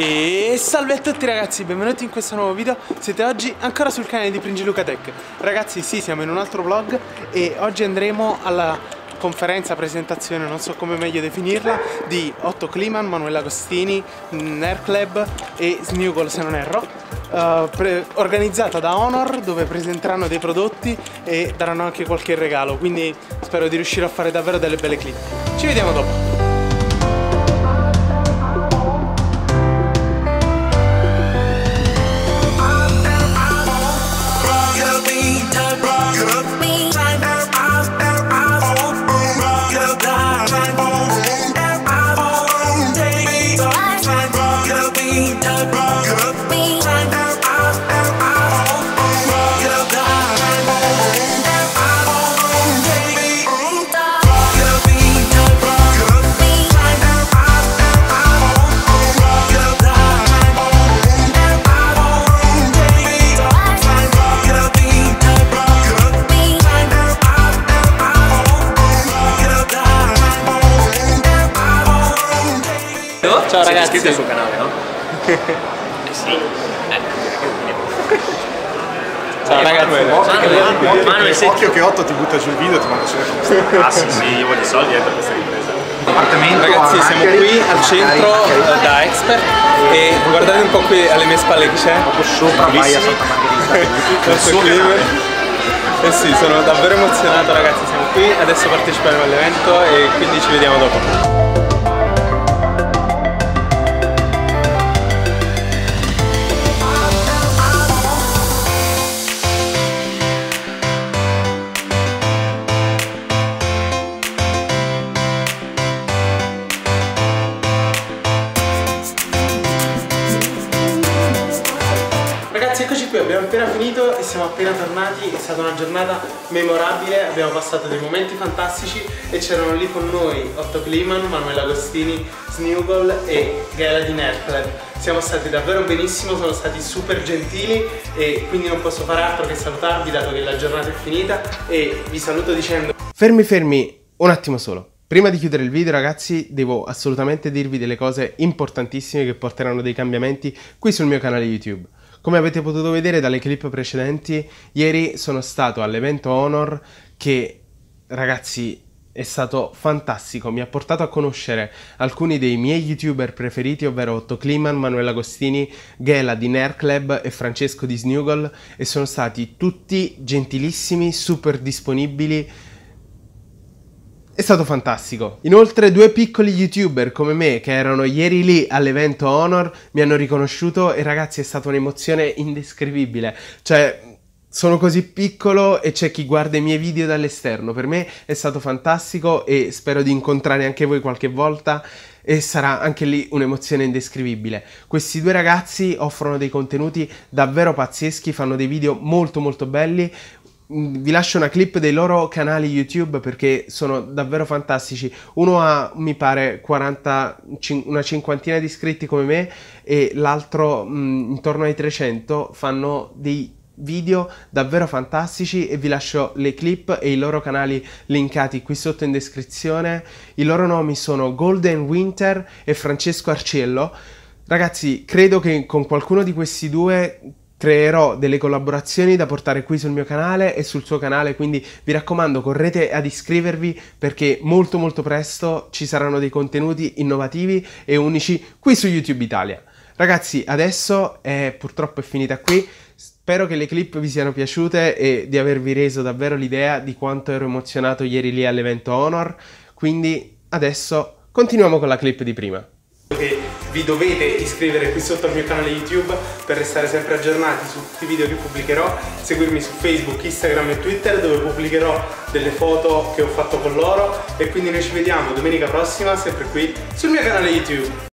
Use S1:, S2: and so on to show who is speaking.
S1: E salve a tutti ragazzi, benvenuti in questo nuovo video. Siete oggi ancora sul canale di Pringiluca Tech. Ragazzi sì, siamo in un altro vlog e oggi andremo alla conferenza, presentazione, non so come meglio definirla, di Otto Kliman, Manuel Agostini, Nerclub e Snuggle se non erro, organizzata da Honor, dove presenteranno dei prodotti e daranno anche qualche regalo, quindi spero di riuscire a fare davvero delle belle clip. Ci vediamo dopo.
S2: Ciao ragazzi,
S3: iscriviti al suo canale, no?
S2: Sì.
S1: Ciao ragazzi.
S3: Manuel, occhio che Otto ti butta giù il video e ti manda su questa. Ah sì, io voglio soldi per questa ripresa.
S1: Ragazzi, siamo qui al centro da Expert e guardate un po' qui alle mie spalle che c'è.
S3: Proprio sopra vai a Santa Margherita.
S1: Eh sì, sono davvero emozionato ragazzi, siamo qui, adesso parteciperemo all'evento e quindi ci vediamo dopo. Ragazzi, eccoci qui, abbiamo appena finito e siamo appena tornati, è stata una giornata memorabile, abbiamo passato dei momenti fantastici e c'erano lì con noi Otto Kliman, Manuel Agostini, Snuggle e Gaela di Nerclub. Siamo stati davvero benissimo, sono stati super gentili e quindi non posso fare altro che salutarvi dato che la giornata è finita e vi saluto dicendo... Fermi, un attimo solo. Prima di chiudere il video ragazzi devo assolutamente dirvi delle cose importantissime che porteranno dei cambiamenti qui sul mio canale YouTube. Come avete potuto vedere dalle clip precedenti, ieri sono stato all'evento Honor che, ragazzi, è stato fantastico. Mi ha portato a conoscere alcuni dei miei youtuber preferiti, ovvero Otto Kliman, Manuel Agostini, Gaela di Nerclub e Francesco di Snuggle, e sono stati tutti gentilissimi, super disponibili. È stato fantastico. Inoltre due piccoli youtuber come me che erano ieri lì all'evento Honor mi hanno riconosciuto e ragazzi è stata un'emozione indescrivibile. Cioè sono così piccolo e c'è chi guarda i miei video dall'esterno. Per me è stato fantastico e spero di incontrare anche voi qualche volta e sarà anche lì un'emozione indescrivibile. Questi due ragazzi offrono dei contenuti davvero pazzeschi, fanno dei video molto belli. Vi lascio una clip dei loro canali YouTube perché sono davvero fantastici. Uno ha, mi pare, una cinquantina di iscritti come me e l'altro intorno ai 300. Fanno dei video davvero fantastici e vi lascio le clip e i loro canali linkati qui sotto in descrizione. I loro nomi sono Golden Winter e Francesco Arciello. Ragazzi, credo che con qualcuno di questi due creerò delle collaborazioni da portare qui sul mio canale e sul suo canale, quindi vi raccomando correte ad iscrivervi perché molto presto ci saranno dei contenuti innovativi e unici qui su YouTube Italia. Ragazzi, adesso purtroppo è finita qui, spero che le clip vi siano piaciute e di avervi reso davvero l'idea di quanto ero emozionato ieri lì all'evento Honor, quindi adesso continuiamo con la clip di prima. Che vi dovete iscrivere qui sotto al mio canale YouTube per restare sempre aggiornati su tutti i video che pubblicherò, seguirmi su Facebook, Instagram e Twitter dove pubblicherò delle foto che ho fatto con loro e quindi noi ci vediamo domenica prossima sempre qui sul mio canale YouTube.